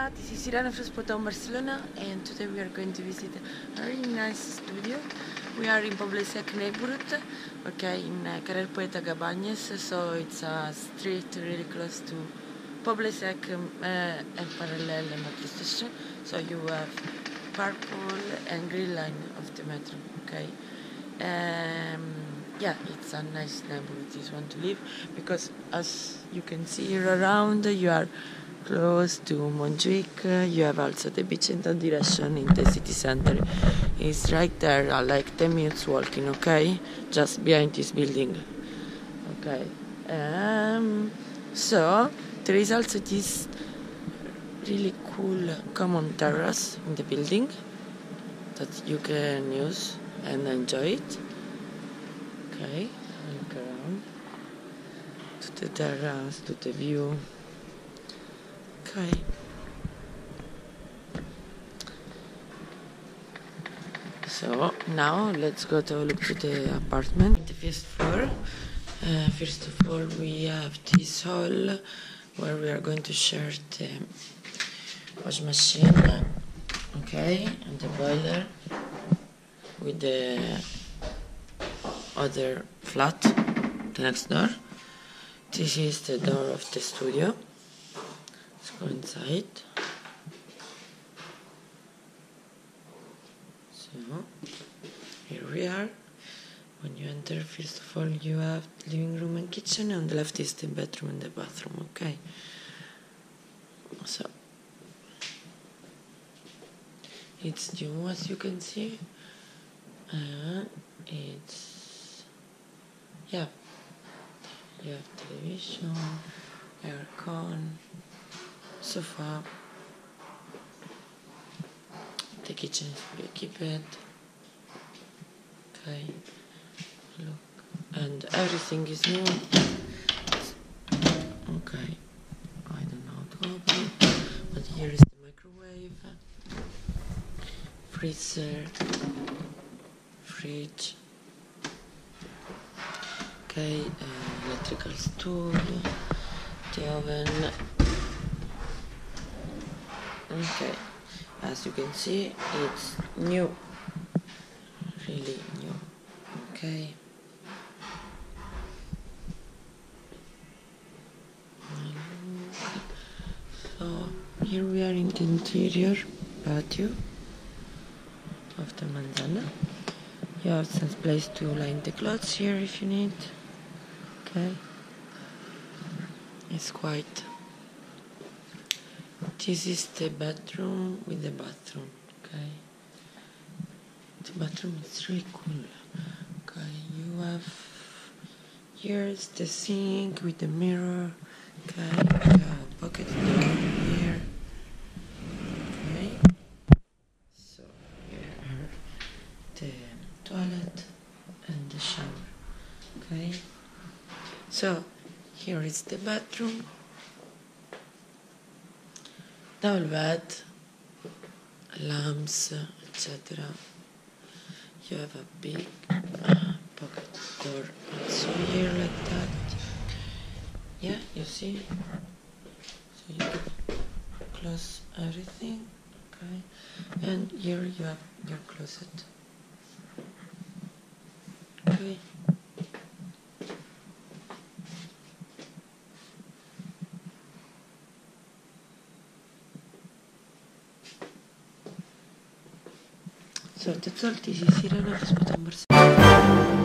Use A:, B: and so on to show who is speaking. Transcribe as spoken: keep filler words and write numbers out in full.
A: Hola, this is Irana from Spotahome, Barcelona, and today we are going to visit a very nice studio. We are in Poble-sec neighborhood, okay, in uh, Carrer Poeta Cabañas, so it's a street really close to Poble-sec um, uh, and parallel metro station. So you have purple and green line of the metro, okay. Um, yeah, it's a nice neighborhood, this one to live, because as you can see here around, you are close to Montjuic. You have also the beach in that direction in the city center. It's right there, uh, like ten minutes walking, okay? Just behind this building. Okay. Um, so, there is also this really cool common terrace in the building that you can use and enjoy it. Okay, look around to the terrace, to the view. Okay. So now let's go to look to the apartment. The first floor. Uh, first of all, we have this hall where we are going to share the wash machine. Okay, and the boiler with the other flat, the next door. This is the door of the studio. Let's go inside. So, here we are. When you enter, first of all, you have living room and kitchen, and on the left is the bedroom and the bathroom, okay? So, it's new, as you can see. Uh, it's, yeah, you have television, aircon, sofa. The kitchen is pre-equipped. Okay, look, and everything is new. Okay, I don't know how to open it, but here is the microwave, freezer, fridge. Okay, uh, electrical stove, the oven. Okay, as you can see, it's new, really new. Okay. So here we are in the interior patio of the manzana. You have some place to line the clothes here if you need. Okay. It's quite. This is the bedroom with the bathroom. Okay. The bathroom is really cool. Okay, you have here's the sink with the mirror. Okay, you have a pocket door here. Okay, so here are the toilet and the shower. Okay, so here is the bathroom. Double bed, lamps, et cetera. You have a big uh, pocket door also here like that. Yeah, you see? So you can close everything, okay? And here you have your closet. Okay. So that's all. This is Irana from Spotahome, Barcelona.